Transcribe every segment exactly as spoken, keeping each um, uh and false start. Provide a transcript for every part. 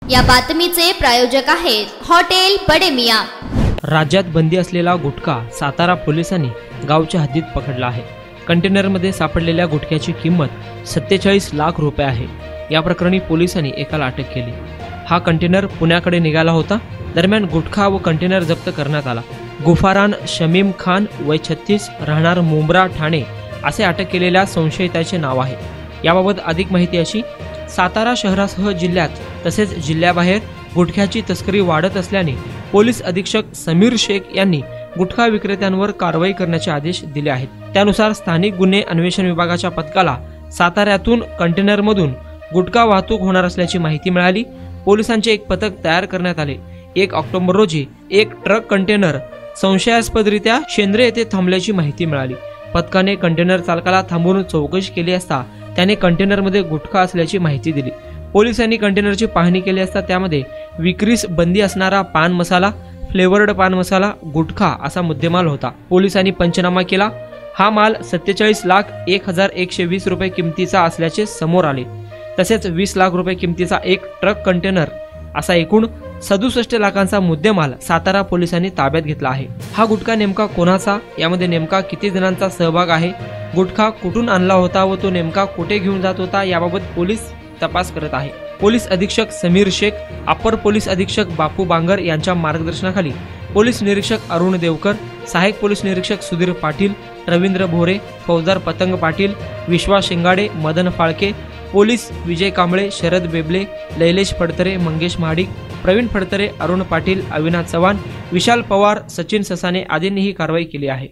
या बातमीचे प्रायोजक आहेत हॉटेल बडे मियां। राज्यात बंदी असलेला गुटखा सातारा पोलिसांनी गावच्या हद्दीत पकडला आहे। कंटेनरमध्ये सापडलेल्या गुटख्याची किंमत सत्तेचाळीस लाख रुपये आहे। या प्रकरणी पोलिसांनी एकाला अटक केली। हा कंटेनर पुण्याकडे निघाला होता। दरम्यान गुटखा व कंटेनर जप्त करण्यात आला। गुफारान शमीम खान वय छत्तीस राहणार मुंब्रा ठाणे असे अटक केलेल्या संशयिताचे नाव आहे। याबाबत अधिक माहिती अशी, सातारा शहरासह जिल्ह्यात तसेच जिल्ह्याबाहेर गुटख्याची तस्करी वाढत असल्याने पोलीस अधीक्षक समीर शेख यांनी गुटखा विक्रेत्यांवर कारवाई करण्याचे आदेश दिले आहेत। त्यानुसार स्थानिक गुन्हे अन्वेषण विभागाच्या पथकाला साताऱ्यातून कंटेनरमधून गुटखा वाहतूक होणार असल्याची माहिती मिळाली। पोलिसांचे एक पथक तयार करण्यात आले। एक ऑक्टोबर रोजी एक ट्रक कंटेनर संशयास्पदरित्या शेंद्रे येथे थांबल्याची माहिती मिळाली। पथकाने कंटेनर चालकाला थांबवून चौकशी केली असता त्याने कंटेनरमध्ये गुटखा असल्याची माहिती दिली। पोलिसांनी कंटेनरची पाहणी केली असता त्यामध्ये विक्रीस बंदी असणारा पान मसाला, फ्लेवर्ड पान मसाला, गुटखा असा मुद्देमाल होता। पोलिसांनी पंचनामा केला। हा माल सत्तेचाळीस लाख एक हजार एकशे वीस रुपये किमतीचा असल्याचे समोर आले। तसेच वीस लाख रुपये किमतीचा एक ट्रक कंटेनर असा एकूण सदुसष्ट लाखांचा मुद्देमाल सातारा पोलिसांनी ताब्यात घेतला आहे। हा गुटखा नेमका कोणाचा, यामध्ये नेमका किती जणांचा सहभाग आहे, गुटखा कुठून आणला होता व तो नेमका कुठे घेऊन जात होता याबाबत पोलीस तपास करत आहे। पोलीस अधीक्षक समीर शेख, अपर पोलीस अधीक्षक बापू बांगर यांच्या मार्गदर्शनाखाली पोलीस निरीक्षक अरुण देवकर, सहाय्यक पोलीस निरीक्षक सुधीर पाटील, रवींद्र भोरे, फौजदार पतंग पाटील, विश्वास शिंगाडे, मदन फाळके, पोलीस विजय कांबळे, शरद बेबले, लैलेश फडतरे, मंगेश महाडिक, प्रवीण फडतरे, अरुण पाटील, अविनाश चव्हाण, विशाल पवार, सचिन ससाने आदींनी ही कारवाई केली आहे।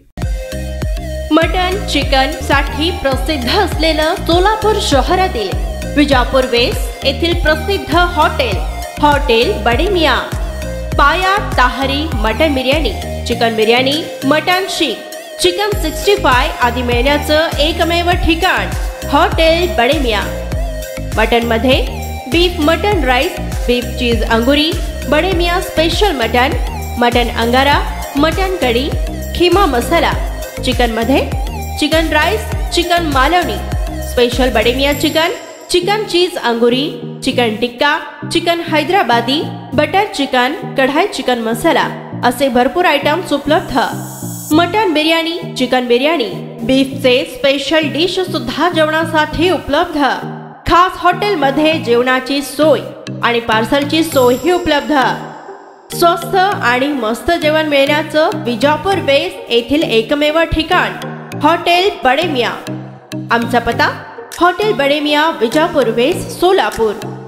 मटन चिकन साठी प्रसिद्ध असलेलं सोलापूर शहरातील विजापूर वेस्ट येथील प्रसिद्ध hotel hotel Bade Miyan. Paya tahri mutton biryani, chicken biryani, mutton seekh, chicken sixty five आदी मिळण्याचं एकमेव ठिकाण हॉटेल बडे मियां। मटन मध्ये beef mutton rice, beef cheese angoori, Bade Miyan special mutton, mutton angara, mutton kadhi, keema masala. Chicken मध्ये chicken rice, chicken Malvani, special Bade Miyan chicken, chicken cheese angoori, chicken tikka, chicken Hyderabadi, butter chicken, kadai chicken masala असे भरपूर items उपलब्ध। Mutton biryani, chicken biryani, बीफचे special dish सुद्धा जेवणासाठी उपलब्ध। खास हॉटेल मध्ये जेवणाची सोय आणि पार्सलची सोयही उपलब्ध। स्वस्त आणि मस्त जेवण मिळण्याचं विजापूर वेस्ट येथील एकमेव ठिकाण हॉटेल बडे मियां। आमचा पत्ता हॉटेल बडे मियां, विजापूर वेस्ट, सोलापूर।